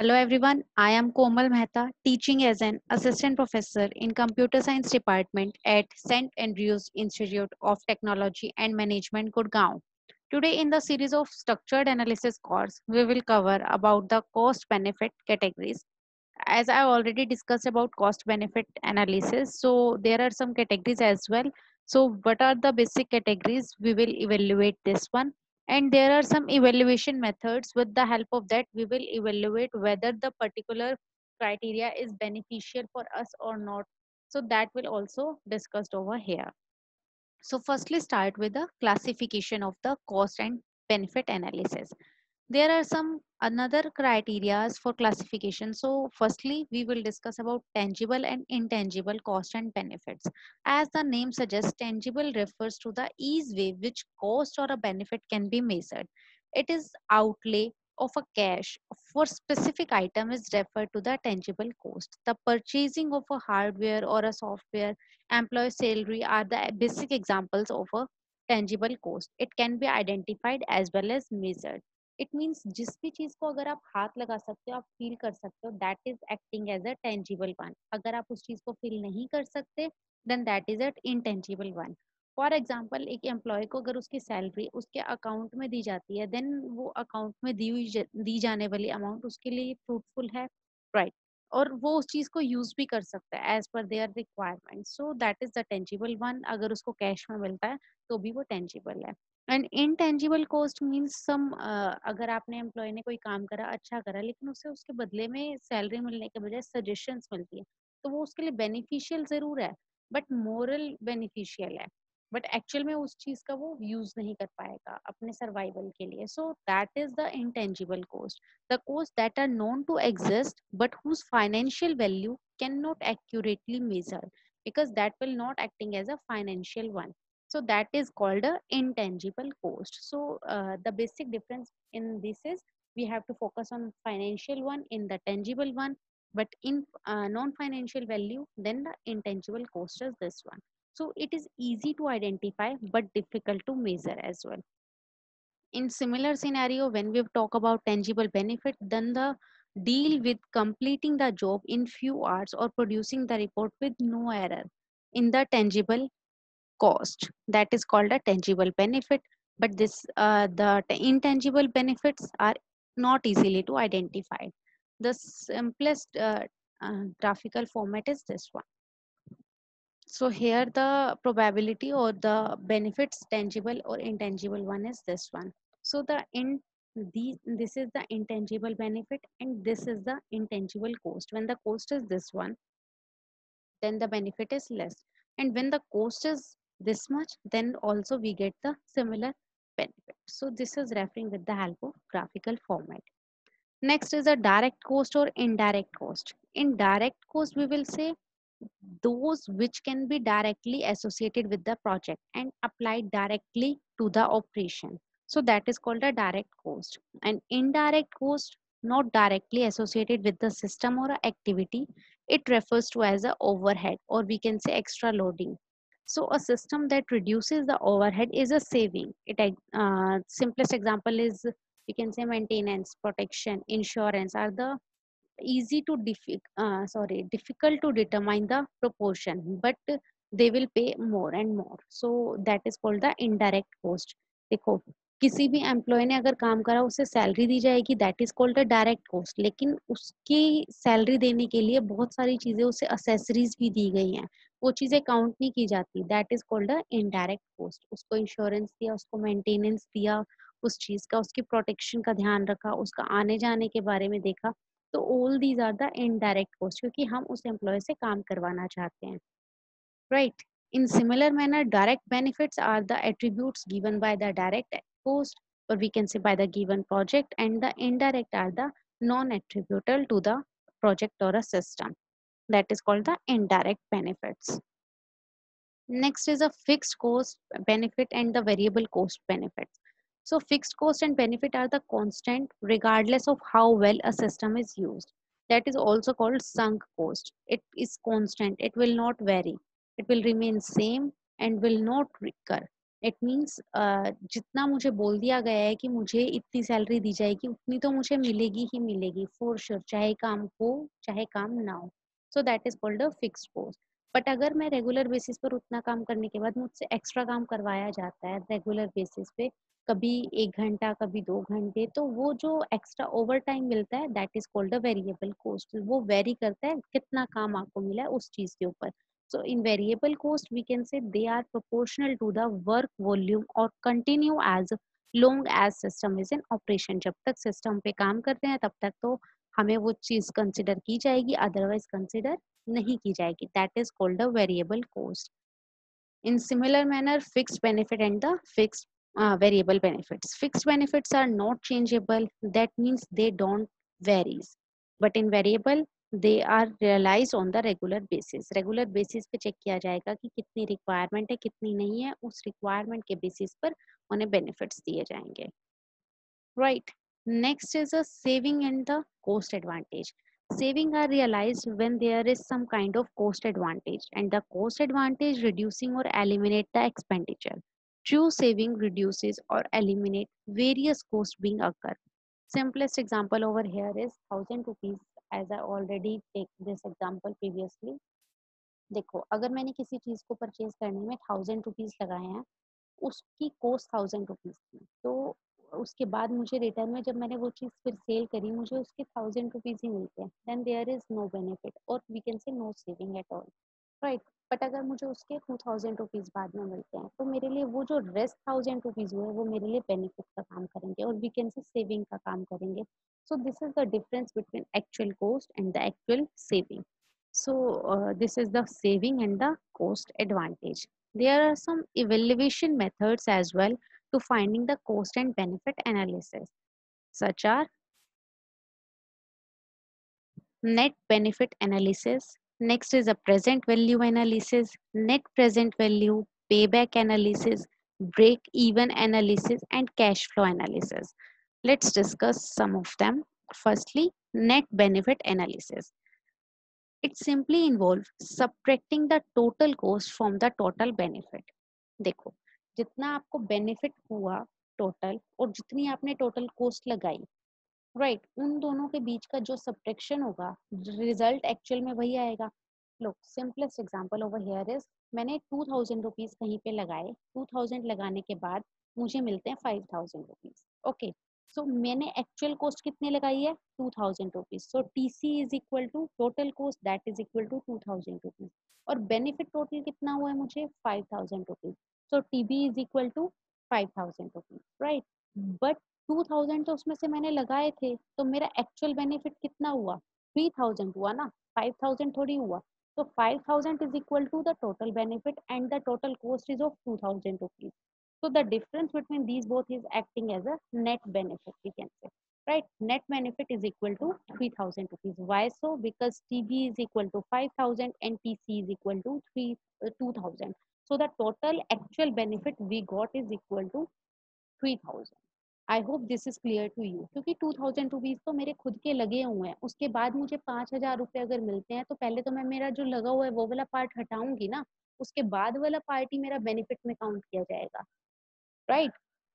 Hello everyone, I am Komal Mehta, teaching as an assistant professor in computer science department at St. Andrews Institute of Technology and Management, Gurgaon. Today in the series of structured analysis course, we will cover about the cost benefit categories. As I already discussed about cost benefit analysis, so there are some categories as well. So what are the basic categories? We will evaluate this one, and there are some evaluation methods. With the help of that, we will evaluate whether the particular criteria is beneficial for us or not. So that will also discussed over here. So firstly start with the classification of the cost and benefit analysis. There are some another criterias for classification. So firstly we will discuss about tangible and intangible cost and benefits. As the name suggests, tangible refers to the ease way which cost or a benefit can be measured. It is outlay of a cash for specific item is referred to the tangible cost. The purchasing of a hardware or a software, employee salary are the basic examples of a tangible cost. It can be identified as well as measured. It means जिस भी चीज को अगर आप हाथ लगा सकते हो, आप फील कर सकते हो, that is acting as a tangible one. अगर आप उस चीज को फील नहीं कर सकते, then that is a intangible one. For example, एक एम्प्लॉय को अगर उसकी सैलरी उसके अकाउंट में दी जाती है, देन वो अकाउंट में दी जाने वाली अमाउंट उसके लिए फ्रूटफुल है, राइट. और वो उस चीज को यूज भी कर सकता है as per their requirement. So that is the tangible one. अगर उसको कैश में मिलता है तो भी वो टेंजिबल है. And intangible cost means some, अगर आपने एम्प्लॉय ने कोई काम करा, अच्छा करा, लेकिन उसे उसके बदले में सैलरी मिलने के बजाय सजेशंस मिलती है, तो वो उसके लिए बेनिफिशियल जरूर है, बट मोरल बेनिफिशियल है, बट एक्चुअल में उस चीज का वो यूज नहीं कर पाएगा अपने सर्वाइवल के लिए. So that is the intangible cost, the costs that are known to exist but whose financial value cannot accurately measure, because that will not acting as a financial one. So that is called a intangible cost. So the basic difference in this is we have to focus on financial one in the tangible one, but in non-financial value, then the intangible cost is this one. So it is easy to identify but difficult to measure as well. In similar scenario, when we talk about tangible benefit, then the deal with completing the job in few hours or producing the report with no error. In the tangible cost, that is called a tangible benefit, but intangible benefits are not easily to identify. The simplest graphical format is this one. So here the probability or the benefits, tangible or intangible one, is this one. So this is the intangible benefit and this is the intangible cost. When the cost is this one, then the benefit is less, and when the cost is this much, then also we get the similar benefit. So this is referring with the help of graphical format. Next is a direct cost or indirect cost. In direct cost, we will say those which can be directly associated with the project and applied directly to the operation. So that is called a direct cost. And indirect cost, not directly associated with the system or a activity, it refers to as a overhead, or we can say extra loading. So a system that reduces the overhead is a saving. Simplest example is, we can say, maintenance, protection, insurance are the difficult to determine the proportion, but they will pay more and more. So that is called the indirect cost. देखो, किसी भी employ ने अगर काम करा, उसे salary दी जाएगी, that is called a direct cost. लेकिन उसकी सैलरी देने के लिए बहुत सारी चीजें, उसे असेसरीज भी दी गई हैं, वो चीजें काउंट नहीं की जाती, that is called a indirect cost. उसको इंश्योरेंस दिया, उसको मेंटेनेंस दिया उस चीज का, उसकी प्रोटेक्शन का ध्यान रखा, उसका आने जाने के बारे में देखा, तो all these are the indirect cost, क्योंकि हम उस एम्प्लॉय से काम करवाना चाहते हैं, right. In similar manner, direct benefits are the attributes given by the direct cost, or we can say by the given project, and the indirect are the non attributable to the project or a system, that is called the indirect benefits. Next is a fixed cost benefit and the variable cost benefits. So fixed cost and benefit are the constant regardless of how well a system is used. That is also called sunk cost. It is constant. It will not vary. It will remain same and will not recur. It means जितना मुझे बोल दिया गया है कि मुझे इतनी salary दी जाएगी उतनी तो मुझे मिलेगी ही मिलेगी फॉर श्योर, चाहे काम हो चाहे काम ना हो। So that is called a fixed cost. But अगर मैं रेगुलर बेसिस पर उतना काम करने के बाद मुझसे एक्स्ट्रा काम करवाया जाता है रेगुलर बेसिस पे, कभी 1 घंटा कभी 2 घंटे, तो वो जो एक्स्ट्रा ओवर टाइम मिलता है that is called a variable cost. वो वेरी करता है कितना काम आपको मिला है उस चीज के ऊपर। So in variable cost, we can say they are proportional to the work volume or continue as long as system is in operation। जब तक सिस्टम पे काम करते हैं तब तक तो हमें वो चीज कंसिडर की जाएगी, अदरवाइज कंसिडर नहीं की जाएगी। That is called a variable cost. In similar manner, fixed benefit and the fixed variable benefits. Fixed benefits are not changeable. That means they don't varies. But in variable, they are realized on the regular basis. Regular basis पे check किया जाएगा कि कितनी requirement है कितनी नहीं है, उस रिक्वायरमेंट के बेसिस पर उन्हें बेनिफिट्स दिए जाएंगे। Right. Next is a saving and the cost advantage. Saving are realized when there is some kind of cost advantage, and the cost advantage reducing or eliminate the expenditure. True saving reduces or eliminate various costs being occur. Simplest example over here is 1000 rupees, as I already take this example previously. देखो, अगर मैंने किसी चीज को purchase करने में 1000 rupees लगाए हैं, उसकी कॉस्ट 1000 रुपीज थी, तो उसके बाद मुझे रिटर्न में जब मैंने वो चीज़ फिर सेल करी मुझे उसके 1000 रुपीज ही मिलते हैं, then there is no benefit और we can say no saving at all. Right. But अगर मुझे उसके 2000 रुपीज बाद में मिलते हैं तो मेरे लिए वो जो रेस्ट 1000 रुपीज हुए वो मेरे लिए बेनिफिट का काम करेंगे और वी कैन से सेविंग का काम करेंगे। So this is the difference between actual cost and the actual saving. So this is the saving and the cost advantage. There are some evaluation methods as well to finding the cost and benefit analysis, such are net benefit analysis. Next is a present value analysis, net present value, payback analysis, break even analysis, and cash flow analysis. Let's discuss some of them. Firstly, net benefit analysis. It simply involves subtracting the total cost from the total benefit. देखो, जितना आपको benefit हुआ total और जितनी आपने total cost लगाई, right, उन दोनों के बीच का जो सब्ट्रैक्शन होगा रिजल्ट एक्चुअल में वही आएगा। लो, simplest example over here is, मैंने 2000 रुपीज कहीं पे लगाए, 2000 लगाने के बाद मुझे मिलते हैं 5000 रुपीज। ओके, सो मैंने एक्चुअल कॉस्ट कितनी लगाई है 2000 rupees, so TC is equal to total cost that is equal to 2000 rupees, और बेनिफिट टोटल कितना हुआ है मुझे 5000 rupees, so TB is equal to 5000 rupees, right. But 2000 तो उसमें से मैंने लगाए थे, तो मेरा एक्चुअल बेनिफिट कितना हुआ 3000 हुआ ना, 5000 थोड़ी हुआ। तो 5000 is equal to the total benefit and the total cost is of 2000 rupees. So the difference between these both is acting as a net benefit, we can say. Right, net benefit is equal to 3000 rupees. Why so? Because TB is equal to 5000 and TC is equal to 2000. So the total actual benefit we got is equal to 3000. I hope this is clear to you, क्योंकि 2000 rupees तो मेरे खुद के लगे हुए हैं, उसके बाद मुझे 5000 रुपये अगर मिलते हैं तो पहले तो मैं मेरा जो लगा हुआ है वो वाला पार्ट हटाऊंगी ना, उसके बाद वाला पार्ट ही मेरा बेनिफिट में काउंट किया जाएगा। Right.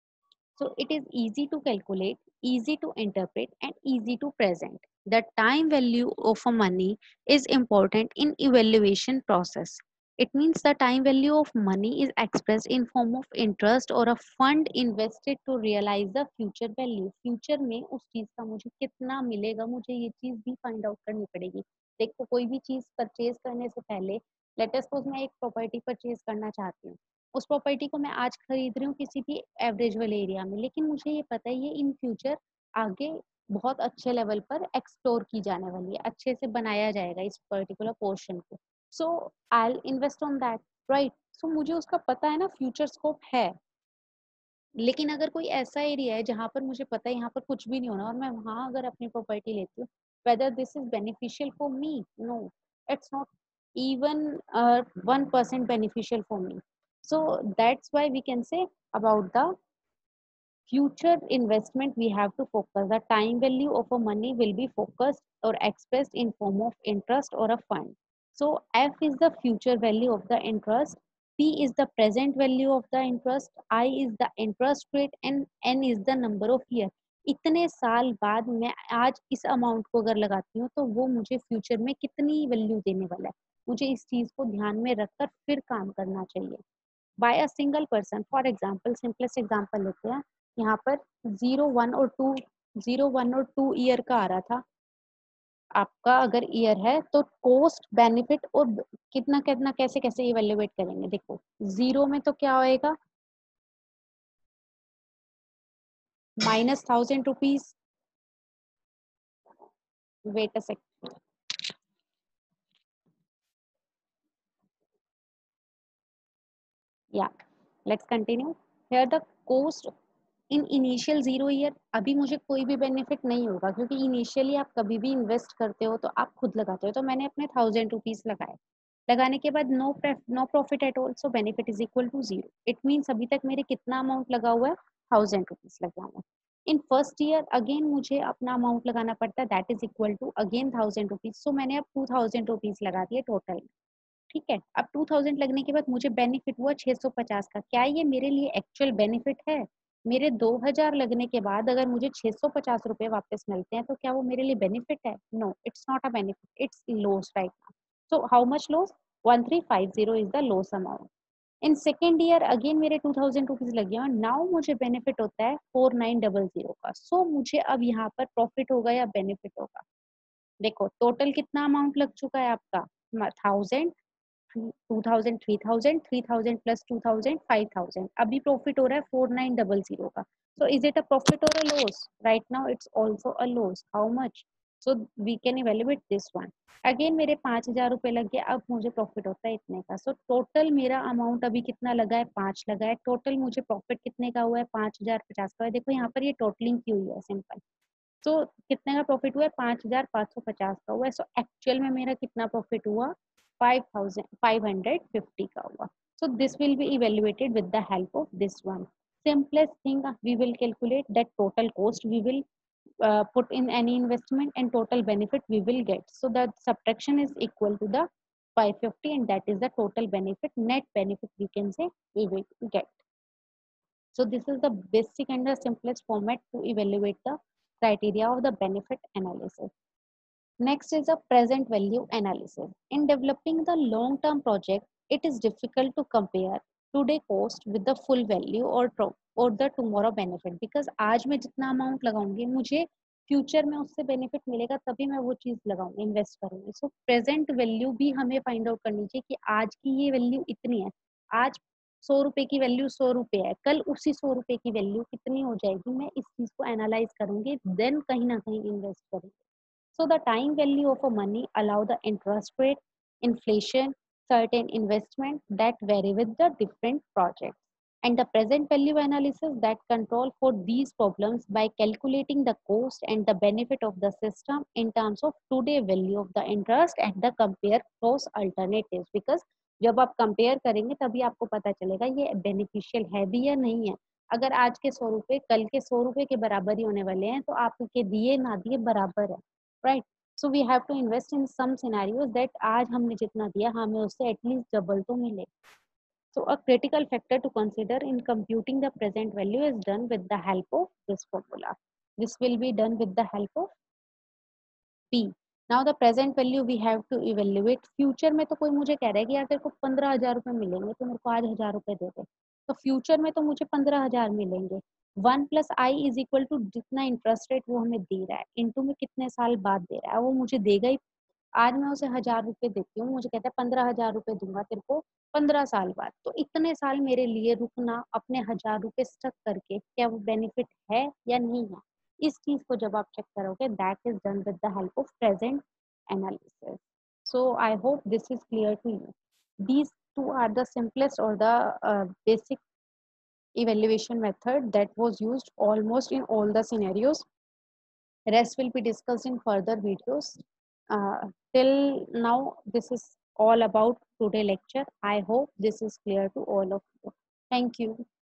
So it is easy to calculate, easy to interpret, and easy to present. The time value of a money is important in evaluation process. It means the time value of money is expressed in form of interest or a fund invested to realize the future value. Future में उस चीज का मुझे कितना मिलेगा, मुझे ये चीज भी फाइंड आउट करनी पड़ेगी। देखो, कोई भी चीज परचेज करने से पहले, लेट अस सपोज मैं एक प्रॉपर्टी परचेज करना चाहती हूँ, उस प्रॉपर्टी को मैं आज खरीद रही हूँ किसी भी एवरेज वाले एरिया में, लेकिन मुझे ये पता है ये इन फ्यूचर आगे बहुत अच्छे लेवल पर एक्सप्लोर की जाने वाली है, अच्छे से बनाया जाएगा इस पर्टिकुलर पोर्शन को। So I invest on that, right. So मुझे उसका पता है ना, फ्यूचर स्कोप है। लेकिन अगर कोई ऐसा एरिया है जहाँ पर मुझे पता है यहाँ पर कुछ भी नहीं होना और मैं वहां अगर अपनी प्रॉपर्टी लेती हूँ, whether this is beneficial for me, no, it's not even 1% beneficial for me. So that's why we can say about the future investment we have to focus. The time value of a money will be focused or expressed in form of interest or a fund. So F is the future value of the interest, P is the present value of the interest, I is the interest rate and N is the number of year. इतने साल बाद मैं आज इस amount को अगर लगाती हूँ तो वो मुझे फ्यूचर में कितनी वैल्यू देने वाला है, मुझे इस चीज को ध्यान में रखकर फिर काम करना चाहिए. By a single person, for example simplest example लेते हैं. यहाँ पर 0 1 और 2 ईयर का आ रहा था. आपका अगर ईयर है तो कॉस्ट बेनिफिट और कितना कितना कैसे कैसे इवेल्युएट करेंगे. देखो जीरो में तो क्या होएगा, -1,000 रुपीज. Wait a second. या let's continue. Here the cost in initial 0 year. अभी मुझे कोई भी बेनिफिट नहीं होगा क्योंकि इनिशियली आप कभी भी इन्वेस्ट करते हो तो आप खुद लगाते हो. तो मैंने अपने 1,000 रुपीज लगाए. लगाने के बाद no profit at all, so benefit is equal to zero. It means अभी तक मेरे कितना अमाउंट लगा हुआ है, 1,000 रुपीज लगा हुआ है. इन फर्स्ट ईयर अगेन मुझे अपना अमाउंट लगाना पड़ता है, that is equal to again 1,000 rupees. So मैंने अब 2,000 रुपीज लगा दिए टोटल. ठीक है. अब 2,000 लगने के बाद मुझे बेनिफिट हुआ 650 का. क्या ये मेरे लिए एक्चुअल बेनिफिट है? मेरे 2,000 लगने के बाद अगर मुझे 650 रुपए वापस मिलते हैं तो क्या वो मेरे लिए बेनिफिट है? No, it's not a benefit, it's loss right now. So how much loss? 1,350 is the loss amount. In second year again मेरे 2,000 रुपीज लगे हैं. नाउ मुझे बेनिफिट होता है 4,900 का. सो मुझे अब यहाँ पर प्रॉफिट होगा या बेनिफिट होगा? देखो टोटल कितना अमाउंट लग चुका है आपका, 1,000, 2,000, 3,000, 3,000 प्लस 2,000, 5,000. अभी प्रॉफिट हो रहा है 4,900 का. So is it a profit or a loss? Right now it's also a loss. How much? So we can evaluate this one. Again मेरे 5,000 रुपए लग गए. अब मुझे प्रॉफिट होता है इतने का. सो टोटल मेरा अमाउंट अभी कितना लगा है, 5 लगा है. टोटल मुझे प्रॉफिट कितने का हुआ है, 5,050 का है. देखो यहाँ पर ये टोटलिंग की हुई है सिंपल. तो कितने का प्रॉफिट हुआ है, 5,550 का हुआ है. सो एक्चुअल में मेरा कितना प्रॉफिट हुआ, 5,550 का हुआ. So this will be evaluated with the help of this one. Simplest thing, we will calculate that total cost we will put in any investment and total benefit we will get. So the subtraction is equal to the 550 and that is the total benefit, net benefit we can say we will get. So this is the basic and the simplest format to evaluate the criteria of the benefit analysis. Next is a present value analysis. In developing the long-term project, it is difficult to compare today cost with the full value or the tomorrow benefit, because आज मैं जितना amount लगाऊंगी मुझे future में उससे benefit मिलेगा तभी मैं वो चीज लगाऊंगी, इन्वेस्ट करूंगी. सो प्रेजेंट वैल्यू भी हमें फाइंड आउट करनी चाहिए कि आज की ये वैल्यू इतनी है. आज 100 रुपए की वैल्यू 100 रुपए है, कल उसी 100 रुपए की वैल्यू कितनी हो जाएगी, मैं इस चीज को एनालाइज करूंगी, देन कहीं ना कहीं इन्वेस्ट करूंगी. So the time value of a money allow the interest rate, inflation, certain investment that vary with the different projects. And the present value analysis that control for these problems by calculating the cost and the benefit of the system in terms of today value of the interest and the compare those alternatives. Because जब आप compare करेंगे तभी आपको पता चलेगा ये beneficial है भी या नहीं है. अगर आज के 100 रुपए कल के 100 रुपए के बराबर ही होने वाले हैं तो आपके दिए ना दिए बराबर है. Right. So we have to invest in some scenarios that आज हमने जितना दिया हमें उससे एटलीस्ट डबल तो मिले. So a critical factor to consider in computing the present value is done with the help of this formula. This will be done with the help of P. Now the present value we have to evaluate. Future में तो कोई मुझे कह रहा है कि यार तेरे को 15,000 रुपए मिलेंगे तो मेरे को आज 1,000 रुपए दे दे. तो फ्यूचर में तो मुझे 15,000 मिलेंगे. 1+i इज इक्वल टू जितना इंटरेस्ट रेट वो हमें दे रहा है इनटू में कितने साल बाद दे रहा है वो मुझे देगा ही. आज मैं उसे 1,000 रुपए देती हूँ, मुझे कहता है 15,000 रुपए दूंगा तेरे को 15 साल बाद. तो इतने साल मेरे लिए रुकना अपने 1,000 रुपए स्टक करके क्या वो बेनिफिट है या नहीं है, इस चीज को जब आप चेक करोगे that is done with the help of present analysis. So I hope this is clear to you. These two are the simplest or the basic evaluation method that was used almost in all the scenarios. Rest will be discussed in further videos. Till now, this is all about today lecture. I hope this is clear to all of you. Thank you.